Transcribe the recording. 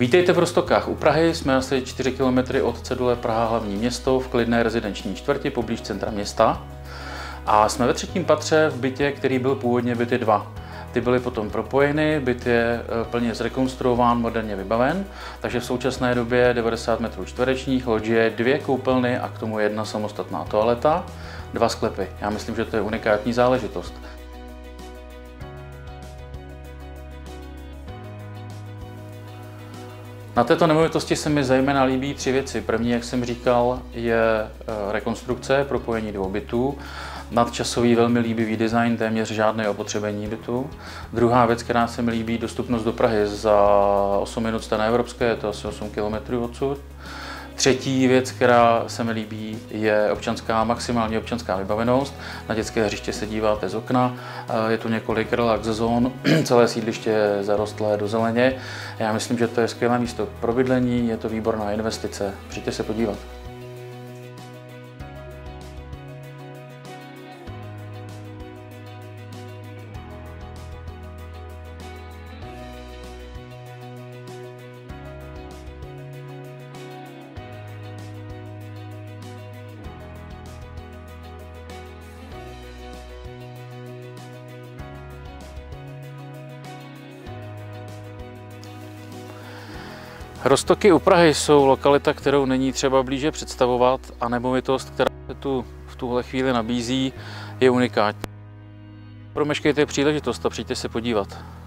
Vítejte v Roztokách u Prahy, jsme asi 4 km od cedule Praha hlavní město v klidné rezidenční čtvrti poblíž centra města. A jsme ve 3. patře v bytě, který byl původně byty 2. Ty byly potom propojeny, byt je plně zrekonstruován, moderně vybaven, takže v současné době 90 m2, lodžie, 2 koupelny a k tomu 1 samostatná toaleta, 2 sklepy. Já myslím, že to je unikátní záležitost. Na této nemovitosti se mi zejména líbí 3 věci. První, jak jsem říkal, je rekonstrukce, propojení 2 bytů. Nadčasový, velmi líbivý design, téměř žádné opotřebení bytu. Druhá věc, která se mi líbí, dostupnost do Prahy. Za 8 minut jste na Evropské, je to asi 8 km odsud. Třetí věc, která se mi líbí, je maximální občanská vybavenost. Na dětské hřiště se díváte z okna, je tu několik relax zón, celé sídliště je zarostlé do zeleně. Já myslím, že to je skvělé místo pro bydlení, je to výborná investice. Přijďte se podívat. Roztoky u Prahy jsou lokalita, kterou není třeba blíže představovat, a nemovitost, která se tu v tuhle chvíli nabízí, je unikátní. Promeškejte příležitost a přijďte se podívat.